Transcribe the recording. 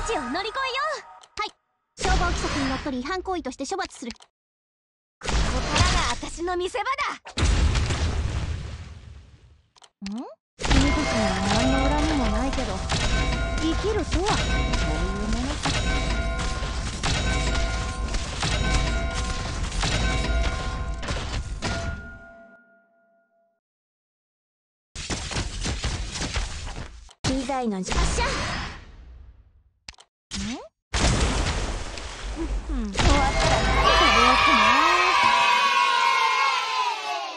地を乗り越えよう。はい、消防規則にのっとり違反行為として処罰する。ここからが私の見せ場だ。君たちには何の恨みもないけど、生きるとはそういうものさ。機材の発射。